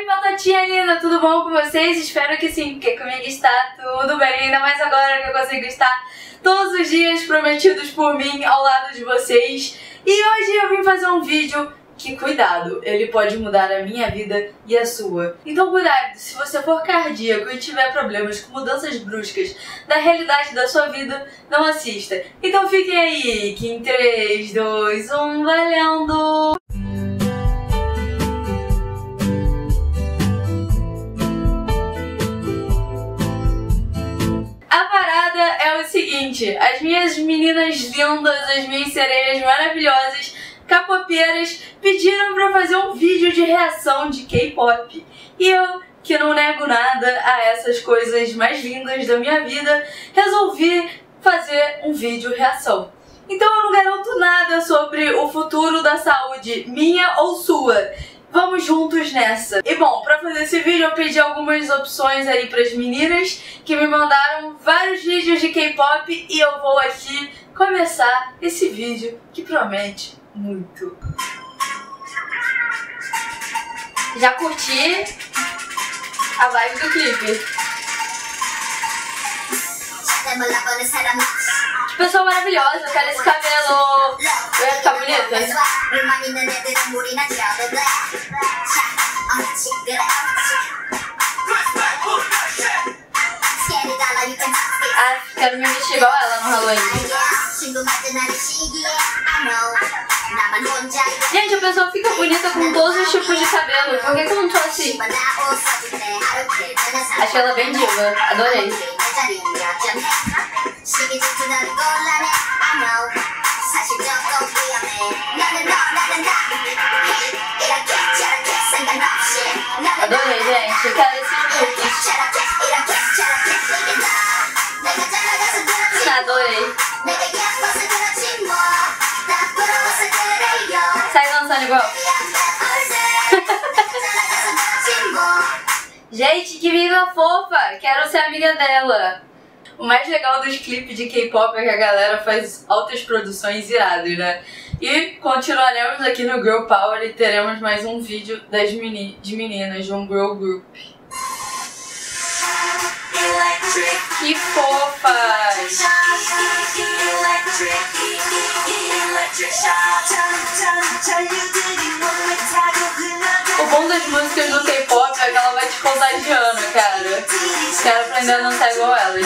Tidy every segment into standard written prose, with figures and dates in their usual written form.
Oi, batatinha linda, tudo bom com vocês? Espero que sim, porque comigo está tudo bem, ainda mais agora que eu consigo estar todos os dias prometidos por mim ao lado de vocês. E hoje eu vim fazer um vídeo que, cuidado, ele pode mudar a minha vida e a sua. Então cuidado, se você for cardíaco e tiver problemas com mudanças bruscas da realidade da sua vida, não assista. Então fiquem aí, que em 3, 2, 1, valendo! A parada é o seguinte, as minhas meninas lindas, as minhas sereias maravilhosas, capopeiras, pediram pra eu fazer um vídeo de reação de K-pop. E eu, que não nego nada a essas coisas mais lindas da minha vida, resolvi fazer um vídeo reação. Então eu não garanto nada sobre o futuro da saúde, minha ou sua. Vamos juntos nessa. E bom, pra fazer esse vídeo eu pedi algumas opções aí pras meninas que me mandaram vários vídeos de K-pop e eu vou aqui começar esse vídeo que promete muito. Já curti a vibe do clipe. Que pessoa maravilhosa, eu quero esse cabelo. Vai ficar bonita? Ah, quero me vestir igual ela no Halloween. Gente, a pessoa fica bonita com todos os tipos de cabelo. Por que eu não tô assim? Achei ela bem diva. Adorei. Adorei, gente. Eu quero esses looks. Adorei. Sai dançando igual. Gente, que menina fofa! Quero ser amiga dela. O mais legal dos clipes de K-pop é que a galera faz altas produções iradas, né? E continuaremos aqui no Girl Power e teremos mais um vídeo de meninas, de um girl group. Que fofas! O bom das músicas do K-pop é que ela vai te contagiando, cara. Quero aprender a dançar igual elas.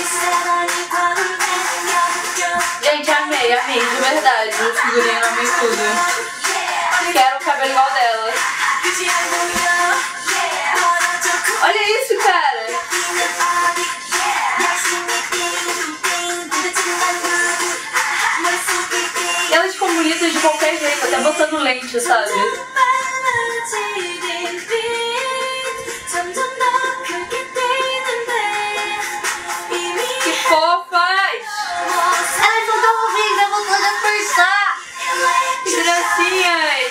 Gente, amei, de verdade. O figurino, amei tudo. Quero o cabelo igual dela. Olha isso, cara! E elas ficam bonitas de qualquer jeito, até botando lente, sabe? Que fofas! Elas não estão ouvindo, eu vou poder forçar! Que gracinhas!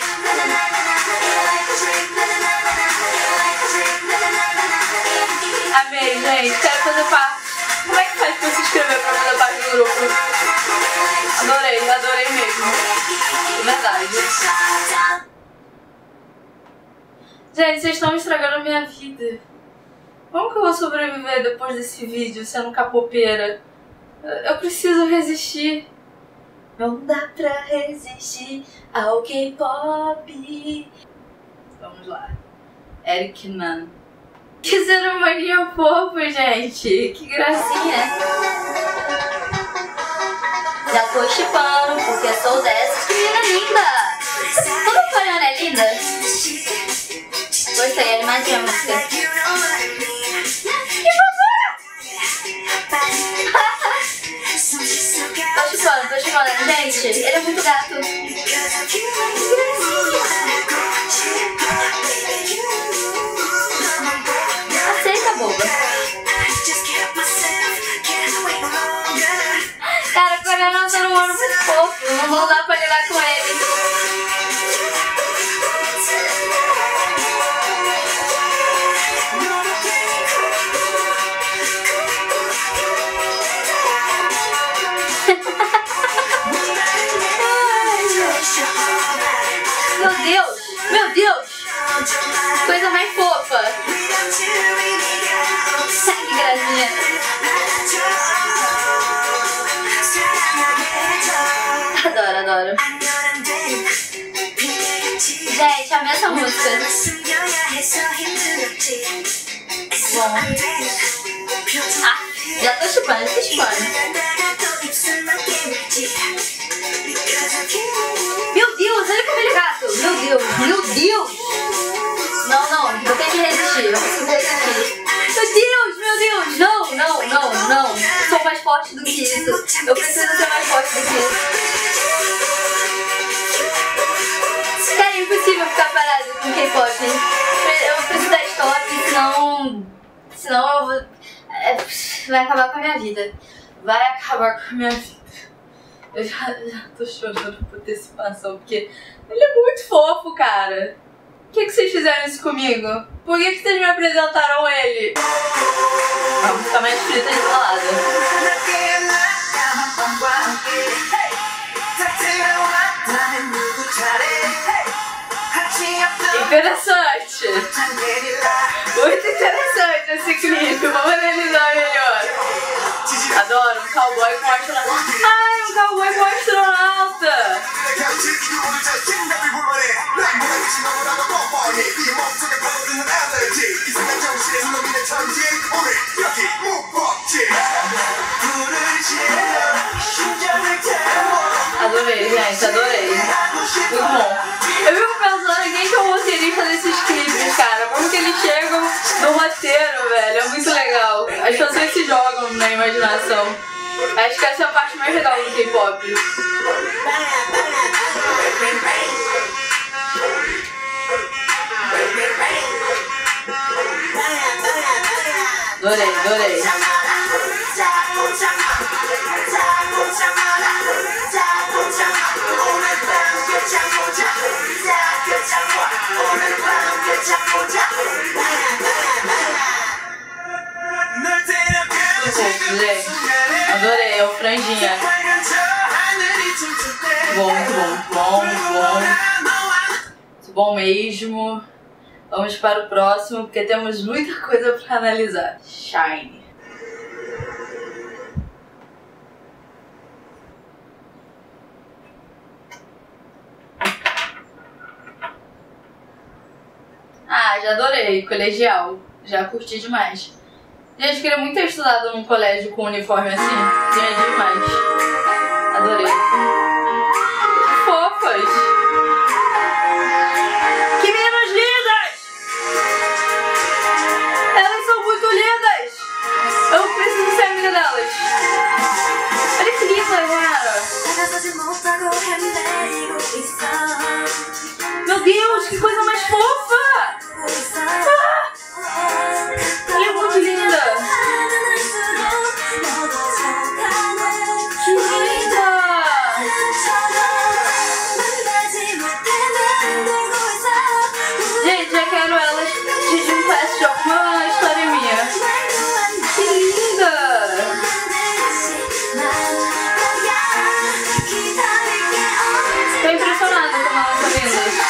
Amei, gente, quero fazer parte. Como é que faz pra se inscrever pra fazer parte do grupo? Adorei mesmo. De verdade. Gente, vocês estão estragando a minha vida. Como que eu vou sobreviver depois desse vídeo sendo capopeira? Eu preciso resistir. Não dá pra resistir ao K-pop. Vamos lá. Eric Nan. Que ser humaninho fofo, gente. Que gracinha. Já tô chipando porque sou dessas. Que menina linda. Toda coreana é linda. Gostei, animadinha a música. Que fofura! Tô chipando, gente. Ele é muito gato. Aceita, boba. Cara, o coreano tá num ano muito fofo. Não vou dar pra lidar com ele. Meu Deus! Coisa mais fofa! Bom. Ah, já tô chupando, tô chupando. Meu Deus, olha como ele é gato. Meu Deus, meu Deus. Não, não, eu tenho que resistir. Eu preciso resistir. Meu Deus, não, não, não, não. Eu sou mais forte do que isso. Eu preciso ser mais forte do que isso. Cara, é impossível ficar parado com K-pop. Eu preciso dar stop, senão eu vou... vai acabar com a minha vida. Vai acabar com a minha vida. Eu já tô chorando por antecipação, porque ele é muito fofo, cara. Por que vocês fizeram isso comigo? Por que vocês me apresentaram ele? Vamos ficar mais frita de salada. Interessante. Muito interessante esse clipe. Vamos analisar melhor. Adoro um cowboy com astronauta. Ai, um cowboy com astronauta. Adorei, gente, adorei. Muito bom. Eu fico pensando em quem que é o roteirista desses clipes, cara. Como que eles chegam no roteiro, velho. É muito legal. As pessoas se jogam na imaginação. Acho que essa é a parte mais legal do K-pop. Adorei, adorei. Gente, adorei, é o franjinha. Bom, muito bom, muito bom, muito bom. Muito bom mesmo. Vamos para o próximo, porque temos muita coisa para analisar. Shine. Ah, já adorei. Colegial. Já curti demais. Gente, queria muito ter estudado num colégio com uniforme assim. Queria demais. Adorei. Que fofas. Que meninas lindas! Elas são muito lindas! Eu preciso ser amiga delas. Olha que linda, cara. Meu Deus, que coisa mais fofa! Ah! Ela é muito linda! Que linda! Gente, já quero elas de juntar de alguma história minha. Que linda! Tô impressionada como elas são lindas.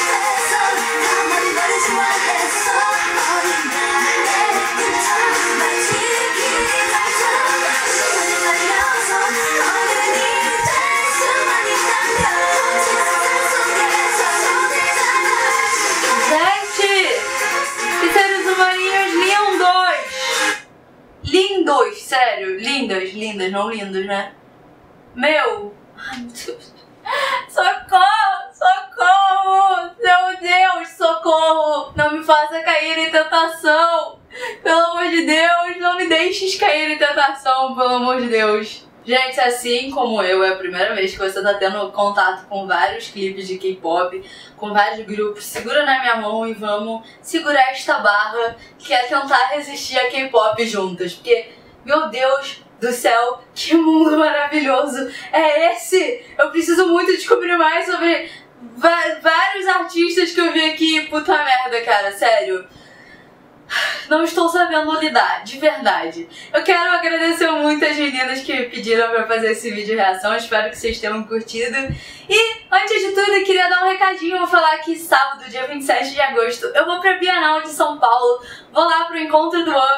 Lindos, sério, lindas, lindas, não lindos, né? Meu, ai meu Deus, socorro, socorro, meu Deus, socorro, não me faça cair em tentação, pelo amor de Deus, não me deixes cair em tentação, pelo amor de Deus. Gente, assim como eu, é a primeira vez que você tá tendo contato com vários clipes de K-pop, com vários grupos, segura na minha mão e vamos segurar esta barra, que é tentar resistir a K-pop juntas, porque, meu Deus do céu, que mundo maravilhoso é esse? Eu preciso muito descobrir mais sobre vários artistas que eu vi aqui, puta merda, cara, sério. Não estou sabendo lidar, de verdade. Eu quero agradecer muito as meninas que pediram pra fazer esse vídeo reação. Espero que vocês tenham curtido. E, antes de tudo, eu queria dar um recadinho. Vou falar que sábado, dia 27 de agosto, eu vou pra Bienal de São Paulo. Vou lá pro encontro do UP.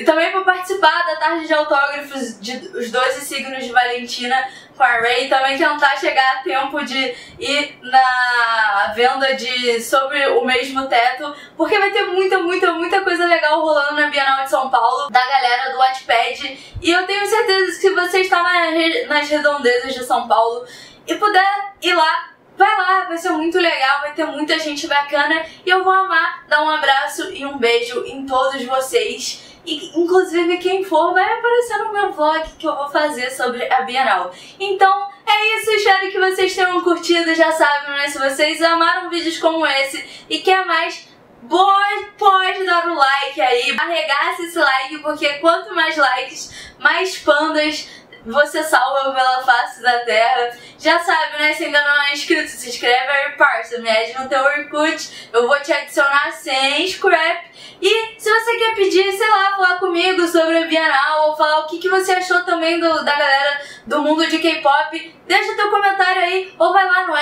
E também para participar da tarde de autógrafos os 12 signos de Valentina com a Ray, também tentar chegar a tempo de ir na venda de Sobre o Mesmo Teto, porque vai ter muita coisa legal rolando na Bienal de São Paulo, da galera do Wattpad, e eu tenho certeza que se você está nas redondezas de São Paulo e puder ir lá, vai lá, vai ser muito legal, vai ter muita gente bacana e eu vou amar dar um abraço e um beijo em todos vocês. E inclusive quem for vai aparecer no meu vlog que eu vou fazer sobre a Bienal. Então é isso, espero que vocês tenham curtido, já sabem, né? Se vocês amaram vídeos como esse e quer mais, pode dar o like aí, arregaça esse like, porque quanto mais likes, mais pandas você salva pela face da terra. Já sabe, né? Se ainda não é inscrito, se inscreve aí, parça. Me add no teu Orkut, eu vou te adicionar sem scrap. E se você quer pedir, sei lá, falar comigo sobre a Bienal, ou falar o que você achou também da galera do mundo de K-pop, deixa teu comentário aí, ou vai lá no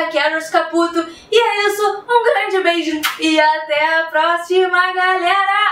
ask.fm/carolscaputo. E é isso, um grande beijo e até a próxima, galera!